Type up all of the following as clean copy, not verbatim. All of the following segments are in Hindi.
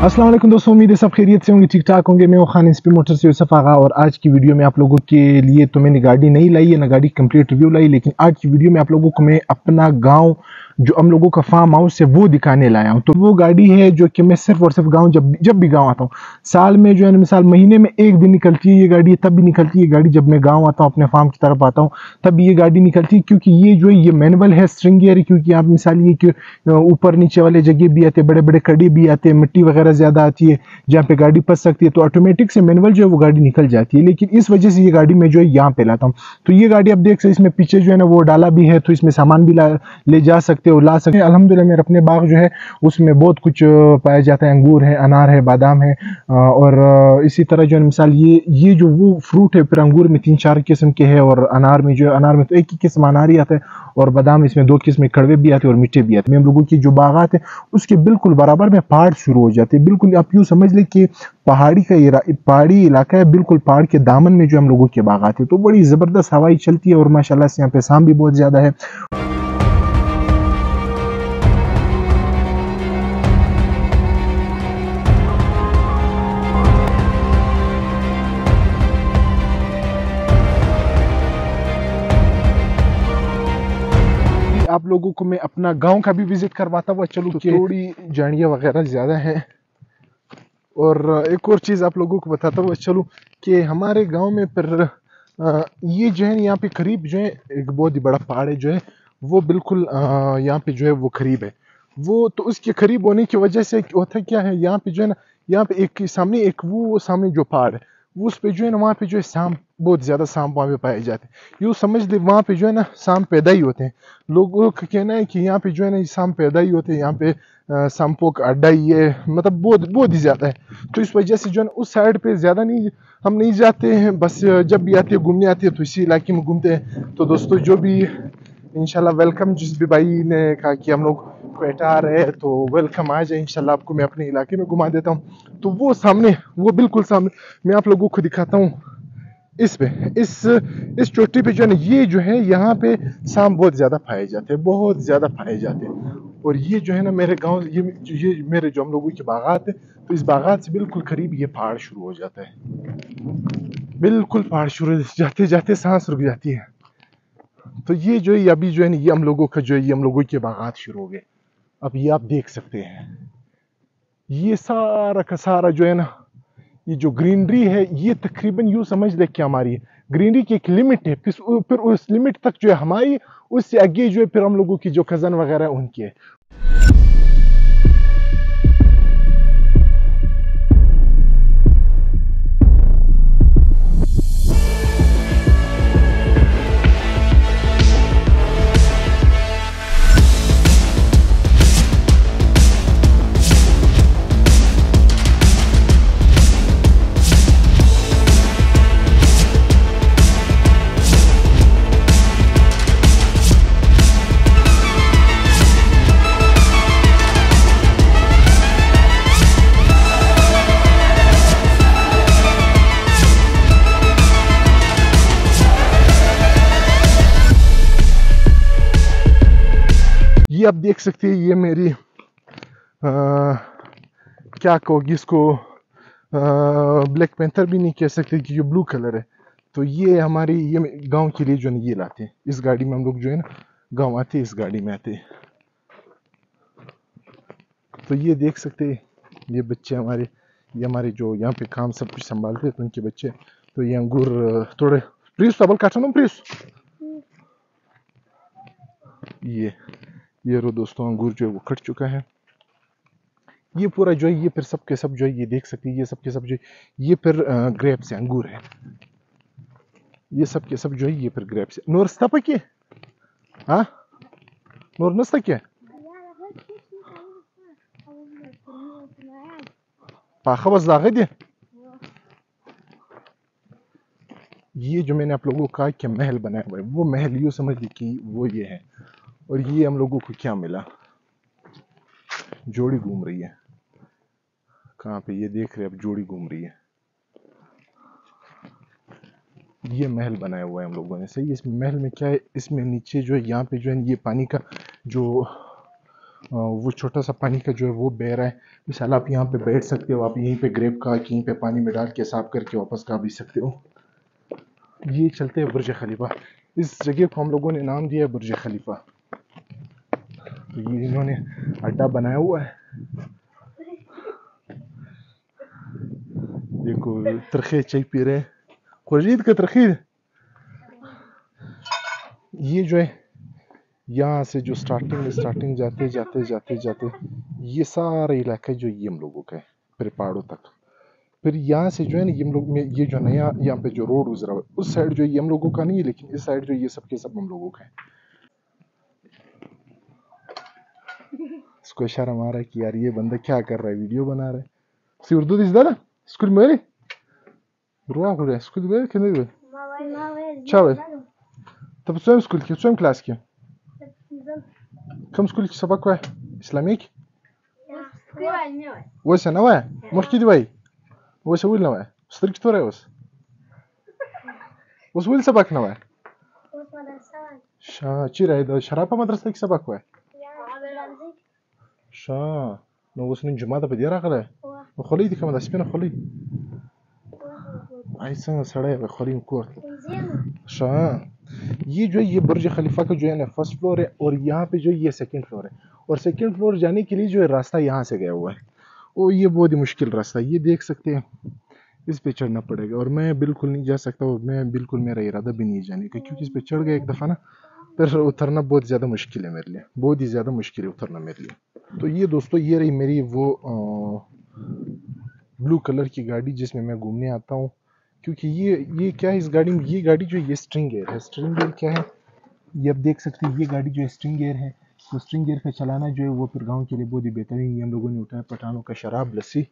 अस्सलाम वालेकुम दोस्तों, उम्मीद है सब खैरियत से होंगे, ठीक ठाक होंगे। मैं हूं खान इंस्पी मोटर से यूसुफ आगा और आज की वीडियो में आप लोगों के लिए तो मैंने गाड़ी नहीं लाई है ना गाड़ी कंप्लीट रिव्यू लाई, लेकिन आज की वीडियो में आप लोगों को मैं अपना गांव जो हम लोगों का फार्म हाउस है वो दिखाने लाया हूं। तो वो गाड़ी है जो कि मैं सिर्फ और सिर्फ गाँव जब भी गाँव आता हूँ, साल में जो है मिसाल महीने में एक दिन निकलती है ये गाड़ी, तब भी निकलती है गाड़ी जब मैं गाँव आता हूँ अपने फार्म की तरफ आता हूँ तब ये गाड़ी निकलती है, क्योंकि ये जो है ये मैनुअल है स्ट्रिंग गियर, क्योंकि आप मिसाल ये कि ऊपर नीचे वाले जगह भी आते हैं, बड़े बड़े कड़ी भी आते हैं, मिट्टी वगैरह ज्यादा आती है जहाँ पे गाड़ी फंस सकती है, तो ऑटोमेटिक से मैनुअल जो है वो गाड़ी निकल जाती है। लेकिन इस वजह से ये गाड़ी मैं जो है यहाँ पे लाता हूँ। तो ये गाड़ी आप देख सकते इसमें पीछे जो है ना वो डाला भी है, तो इसमें सामान भी ले जा सकते हो, ला सकते हैं। अल्हम्दुलिल्लाह मेरे अपने बाग जो है उसमें बहुत कुछ पाया जाता है, अंगूर है, अनार है, बादाम है, और इसी तरह जो है मिसाल ये जो वो फ्रूट है, फिर अंगूर में 3-4 किस्म के है, और अनार में जो है अनार में तो एक ही किस्म अनार ही आता है, और बादाम इसमें 2 किस्म कड़वे भी आते हैं और मीठे भी आते हैं। हम लोगों की जो बागात है उसके बिल्कुल बराबर में पहाड़ शुरू हो जाते हैं। बिल्कुल आप यूँ समझ लें कि पहाड़ी इलाका है, बिल्कुल पहाड़ के दामन में जो हम लोगों के बागात है, तो बड़ी ज़बरदस्त हवाई चलती है और माशाल्लाह से यहाँ पे शाम भी बहुत ज़्यादा है। आप लोगों को मैं अपना गांव का भी विजिट करवाता हुआ चलूँ, तो थोड़ी झाड़ियाँ वगैरह ज़्यादा हैं। और एक और चीज़ आप लोगों को बताता हुआ चलूँ कि हमारे गांव में पर ये जो है यहाँ पे करीब जो है एक बहुत ही बड़ा पहाड़ है जो है वो बिल्कुल यहाँ पे जो है वो करीब है वो, तो उसके करीब होने की वजह से होता क्या है, यहाँ पे जो है ना यहाँ पे एक सामने एक वो सामने जो पहाड़ है वो उस पे जो है ना वहाँ पे जो है सांप, बहुत ज़्यादा सांप वहाँ पे पाए जाते हैं। यूँ समझ ले वहाँ पे जो है ना सांप पैदा ही होते हैं। लोगों का कहना है कि यहाँ पे जो है ना सांप पैदा ही होते हैं, यहाँ पे सांपों का अड्डा ही है, मतलब बहुत बहुत ही ज़्यादा है। तो इस वजह से जो है उस साइड पे ज़्यादा नहीं हम नहीं जाते हैं, बस जब भी आते हैं घूमने आते हैं तो इसी इलाके में घूमते हैं। तो दोस्तों जो भी इंशाल्लाह वेलकम, जिस भी भाई ने कहा कि हम लोग क्वेटा आ रहे हैं तो वेलकम, आ जाए, इंशाल्लाह आपको मैं अपने इलाके में घुमा देता हूँ। तो वो सामने, वो बिल्कुल सामने मैं आप लोगों को दिखाता हूँ। इस पे इस चोटी पे जो है ना ये जो है यहाँ पे सांप बहुत ज़्यादा पाए जाते हैं, बहुत ज़्यादा पाए जाते हैं। और ये जो है ना मेरे गांव, ये मेरे जो हम लोगों के बागात है, तो इस बागात से बिल्कुल करीब ये पहाड़ शुरू हो जाता है, बिल्कुल पहाड़ शुरू जाते जाते सांस रुक जाती है। तो ये जो है अभी जो है ना ये हम लोगों का जो है ये हम लोगों के बागात शुरू हो गए। अब ये आप देख सकते हैं, ये सारा का सारा जो है ना ये जो ग्रीनरी है ये तकरीबन यूँ समझ ले कि हमारी ग्रीनरी की एक लिमिट है, फिर उस लिमिट तक जो है हमारी, उससे आगे जो है फिर हम लोगों की जो कज़न वगैरह उनकी है। ये आप देख सकते हैं ये मेरी क्या कहोगी इसको, ब्लैक पैंथर भी नहीं कह सकते कि ये ब्लू कलर है। तो ये हमारी ये गांव के लिए जो है ये लाते हैं, इस गाड़ी में हम लोग जो है ना गांव आते हैं, इस गाड़ी में आते हैं। तो ये देख सकते हैं ये बच्चे हमारे, ये हमारे जो यहाँ पे काम सब कुछ संभालते हैं तो उनके बच्चे। तो ये अंगूर थोड़े प्लीज डबल काटो ना प्लीज। ये रो दोस्तों अंगूर जो है वो कट चुका है। ये पूरा जो है ये फिर सब के सब जो है ये देख सकते हैं, ये सब के सब जो ये फिर ग्रेप्स है, अंगूर है, ये सब के सब जो है ये फिर ग्रेप्स है। नोर स्ता पके हाँ नोर नस्ता क्या पाखा बस दागे दे। ये जो मैंने आप लोगों को कहा कि महल बनाया हुआ है, वो महल यूँ समझ ली कि वो ये है। और ये हम लोगों को क्या मिला, जोड़ी घूम रही है, कहाँ पे ये देख रहे हैं, अब जोड़ी घूम रही है। ये महल बनाया हुआ है हम लोगों ने, सही। इस महल में क्या है, इसमें नीचे जो है यहाँ पे जो है ये पानी का जो वो छोटा सा पानी का जो है वो बह रहा है। मिसाल आप यहाँ पे बैठ सकते हो, आप यहीं पे ग्रेप का यहीं पे पानी में डाल के साफ करके वापस खा भी सकते हो। ये चलते हैं बुर्ज खलीफा। इस जगह को हम लोगों ने नाम दिया है बुर्ज खलीफा। तो ये इन्होंने अड्डा बनाया हुआ है। देखो तरखे चाय पी रहे हैं, खुर्शीद का तरखे। ये जो है यहाँ से जो स्टार्टिंग जाते जाते जाते जाते ये सारा इलाका जो ये हम लोगों का है, फिर पहाड़ों तक। फिर यहाँ से जो है ना ये हम लोग में ये जो नया यहाँ पे जो रोड गुजरा हुआ है उस साइड जो ये हम लोगों का नहीं है, लेकिन इस साइड जो ये सब के सब हम लोगों का है। इसको इशारा मारा है कि यार ये बंदा क्या कर रहा है, वीडियो बना रहा है। सी उर्दू दिस दादा स्कूल में रुआ हो रहा है स्कूल में कितने हुए चावे तब स्वयं स्कूल की स्वयं क्लास की كم سكول سبق واحد إسلاميك؟ وش نوع؟ مركي دواي وش أول نوع؟ ستريك توري وش أول سبق نوع؟ چیرې د شرافه مدرسه کې سبق وای شا نو اوس نن جمعه ده په دې راغله نو خولې دي کومه د سپینه خولې आई څنګه سړی به خولې کور شا ये जो है ये बुर्ज खलीफा का जो है ना फर्स्ट फ्लोर है और यहाँ पे जो ये सेकंड फ्लोर है और सेकंड फ्लोर जाने के लिए जो है रास्ता यहाँ से गया हुआ है। और ये बहुत ही मुश्किल रास्ता है, ये देख सकते हैं। इस पे चढ़ना पड़ेगा और मैं बिल्कुल नहीं जा सकता और मैं बिल्कुल मेरा इरादा भी नहीं जाने का, क्योंकि इस पे चढ़ गया एक दफ़ा ना फिर उतरना बहुत ज़्यादा मुश्किल है मेरे लिए, बहुत ही ज़्यादा मुश्किल है उतरना मेरे लिए। तो ये दोस्तों ये रही मेरी वो ब्लू कलर की गाड़ी जिसमें मैं घूमने आता हूँ। क्योंकि ये क्या है इस गाड़ी में, ये गाड़ी जो ये स्ट्रिंग गेयर है। स्ट्रिंग गेयर क्या है ये आप देख सकते हैं, ये गाड़ी जो है स्ट्रिंग गेयर है। तो स्ट्रिंग गेयर का चलाना जो है वो फिर गाँव के लिए बहुत ही बेहतरीन। ये हम लोगों ने उठाया पठानों का शराब लस्सी।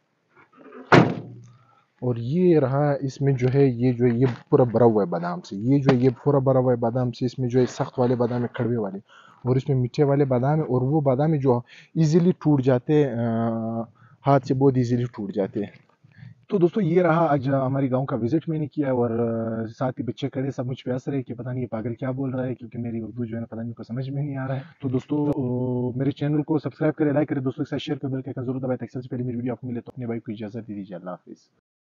और ये रहा इसमें जो है ये पूरा भरा हुआ है बादाम से। ये जो है ये पूरा भरा हुआ है बादाम से। इसमें जो है सख्त वाले बादाम है, कड़वे वाले, और इसमें मीठे वाले बादाम है। और वो बादाम है जो इजीली टूट जाते हैं, हाथ से बहुत इजीली टूट जाते हैं। तो दोस्तों ये रहा आज हमारे गांव का विजिट मैंने किया। और साथ ही बच्चे खड़े सब मुझ पे हंस रहे कि पता नहीं ये पागल क्या बोल रहा है, क्योंकि मेरी उर्दू जो है ना पता नहीं को समझ में नहीं आ रहा है। तो दोस्तों मेरे चैनल को सब्सक्राइब करें, लाइक करें, दोस्तों के साथ शेयर करें, बेल का जरूर दबाएं ताकि सबसे पहले मेरी वीडियो आपको मिले। तो अपने भाई को इजाजत दीजिए, अल्लाह हाफिज।